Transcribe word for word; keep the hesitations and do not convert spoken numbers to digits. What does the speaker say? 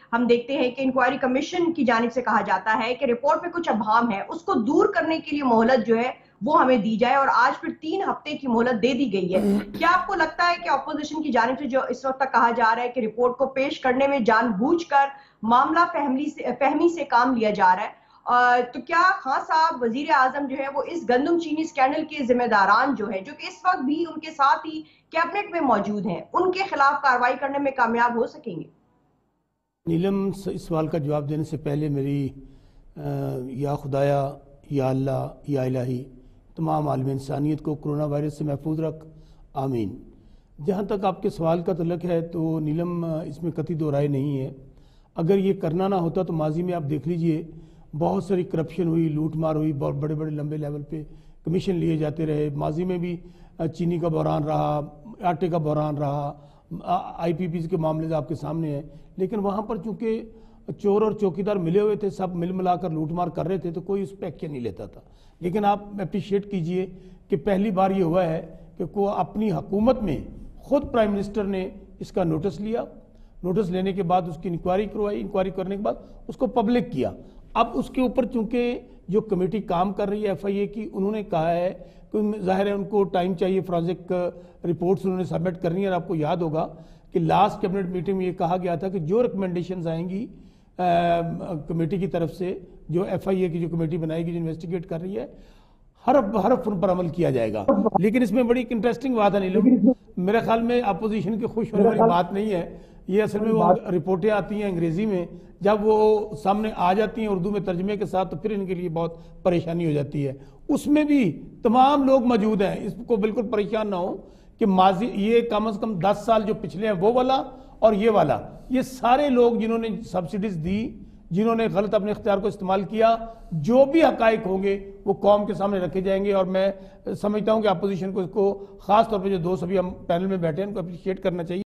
हम देखते हैं कि इंक्वायरी कमीशन की जानिब से कहा जाता है कि रिपोर्ट में कुछ अभाम है, उसको दूर करने के लिए मोहलत जो है वो हमें दी जाए, और आज फिर तीन हफ्ते की मोहलत दे दी गई है। क्या आपको लगता है कि अपोजिशन की जानिब से जो इस वक्त तक कहा जा रहा है कि रिपोर्ट को पेश करने में जानबूझकर मामला फहमी से फहमी से काम लिया जा रहा है, Uh, तो क्या खान साहब वजीर आजम जो है वो इस गंदम चीनी स्कैंडल के जिम्मेदारान जो है, जो कि इस वक्त भी उनके साथ ही कैबिनेट में मौजूद हैं, उनके खिलाफ कार्रवाई करने में कामयाब हो सकेंगे? नीलम, इस सवाल का जवाब देने से पहले मेरी आ, या खुदाया, या अल्लाह, या इलाही, तमाम आलम इंसानियत को कोरोना वायरस से महफूज रख, आमीन। जहाँ तक आपके सवाल का तल्लक है तो नीलम, इसमें कतई दो राय नहीं है। अगर ये करना ना होता तो माजी में आप देख लीजिए बहुत सारी करप्शन हुई, लूट मार हुई, बहुत बड़े बड़े लंबे लेवल पे कमीशन लिए जाते रहे। माजी में भी चीनी का बहरान रहा, आटे का बहरान रहा, आई पी पी के मामले आपके सामने हैं। लेकिन वहाँ पर चूंकि चोर और चौकीदार मिले हुए थे, सब मिल मिलाकर लूट मार कर रहे थे, तो कोई उस पर एक्शन नहीं लेता था। लेकिन आप अप्रिशिएट कीजिए कि पहली बार ये हुआ है कि को अपनी हुकूमत में खुद प्राइम मिनिस्टर ने इसका नोटिस लिया, नोटिस लेने के बाद उसकी इंक्वायरी करवाई, इंक्वायरी करने के बाद उसको पब्लिक किया। अब उसके ऊपर चूंकि जो कमेटी काम कर रही है एफ आई ए की, उन्होंने कहा है कि जाहिर है उनको टाइम चाहिए, फॉरेंसिक रिपोर्ट्स उन्होंने सबमिट करनी है। और आपको याद होगा कि लास्ट कैबिनेट मीटिंग में ये कहा गया था कि जो रिकमेंडेशंस आएंगी कमेटी की तरफ से, जो एफ आई ए की जो कमेटी बनाएगी, जो इन्वेस्टिगेट कर रही है, हर हर उन पर अमल किया जाएगा। लेकिन इसमें बड़ी एक इंटरेस्टिंग बात है नीलम, मेरे ख्याल में अपोजिशन के खुश होने वाली बात नहीं है ये। असल में वो रिपोर्टें आती हैं अंग्रेजी में, जब वो सामने आ जाती हैं उर्दू में तर्जमे के साथ, तो फिर इनके लिए बहुत परेशानी हो जाती है। उसमें भी तमाम लोग मौजूद हैं, इसको बिल्कुल परेशान ना हो कि माजी ये कम से कम दस साल जो पिछले हैं वो वाला और ये वाला, ये सारे लोग जिन्होंने सब्सिडीज दी, जिन्होंने गलत अपने इख्तियार को इस्तेमाल किया, जो भी हकायक होंगे वो कौम के सामने रखे जाएंगे। और मैं समझता हूं कि अपोजिशन को इसको खास तौर पर जो दोस्त अभी हम पैनल में बैठे हैं उनको अप्रिशिएट करना चाहिए।